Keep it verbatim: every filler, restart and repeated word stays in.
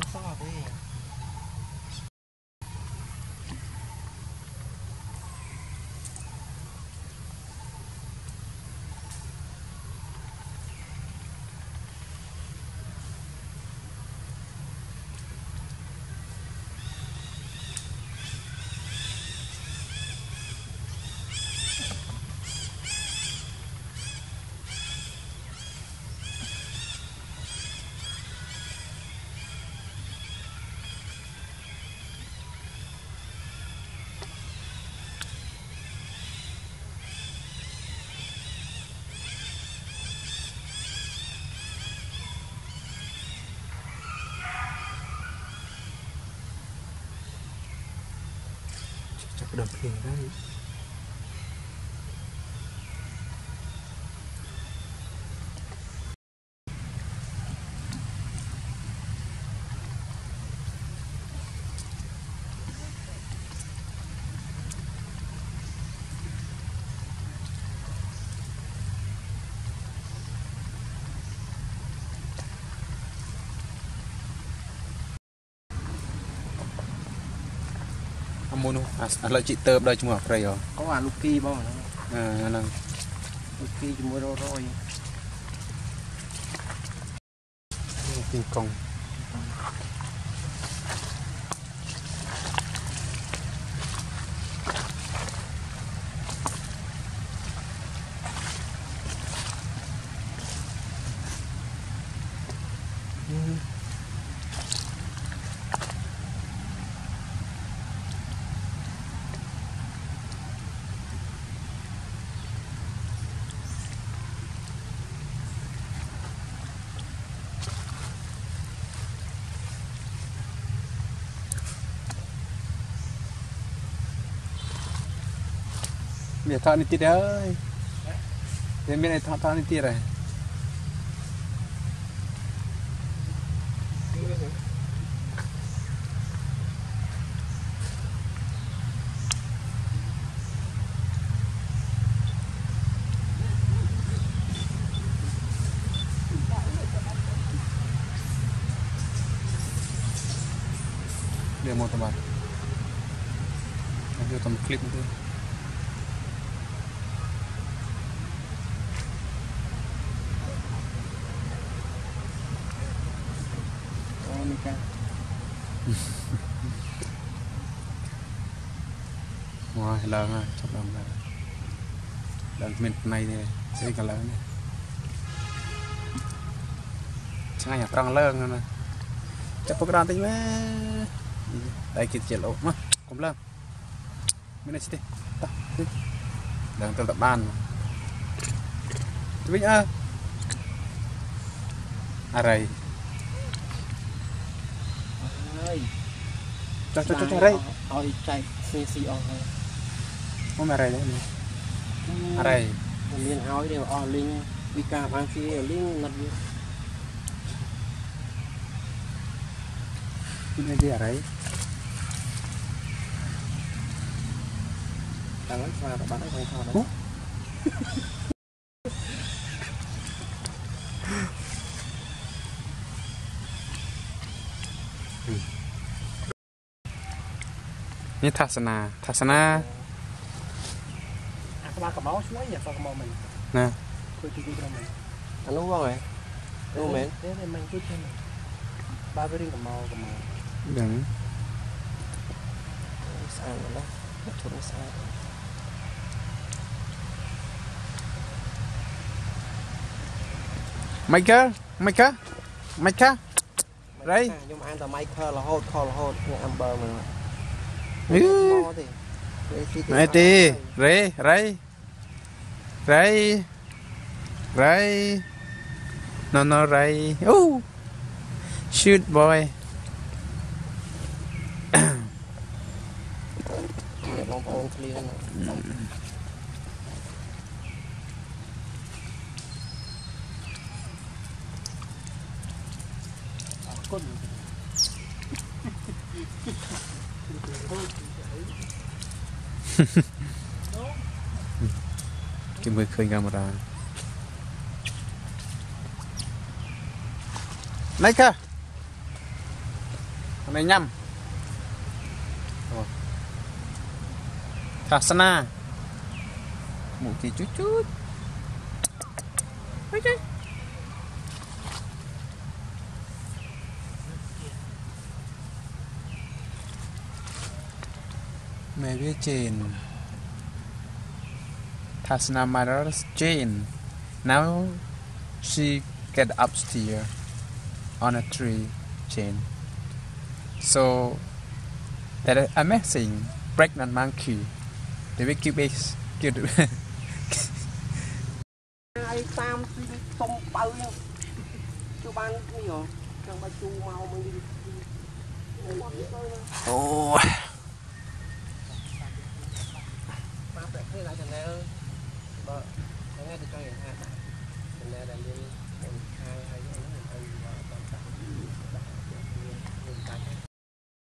to thế chắc đập hình đấy mua luôn à lợi chị tơ đây chúng rồi rồi có à Lucky bao à là Lucky chúng mua rồi rồi kinh công để thọ đi tiệt ơi để bên này thọ thọ đi tiệt này để một tầm bạc vô tầm clip nữa ngoài lớn à chọc đồng là lớn mình này thì sẽ cả lớn này chẳng ai trăng lớn nè chắc có cái tính mấy đây kia chạy lộ mà cũng lớn bên này đi ta đi đang tập ban Vinh ơi à đây cho cho cho cho đây ôi chạy xe xe on không mà đây đấy à đây liên hỏi đều on linh vika mang kia linh nặt cái gì ở đấy đang lấy pha bạn ấy không thôi นี่ทัศนาทัศนาอ่ะก็มากับเมาส์ช่วยอย่าฟังกับเมาส์มัน nè คุยดีๆกับมัน anh đúng không vậy đúng mến thế nên mình cứ thế này ba cái riêngกับเมาส์กับเมาส์ đừng sao rồi đó một chút nó sao mày cơ mày cơ mày cơ đây nhưng mà anh ta Michael là hốt call là hốt nghe Amber mà ừ này đi rê rê rê rê no no rê uh shoot boy để bóng bóng clear này con cái mới khơi camera này cơ này nhâm Thasana một tí chút chút maybe Jane Thasana mother's Jane now she get upstairs on a tree chain so that is amazing pregnant monkey the wiki base kêu được ai tam tông bao nhiêu chú ban cái gì hả trong ba chú mau mình đi ôi ba bẹt thế lại thành này ơi vợ nghe được cho hiện hạt thành này là liên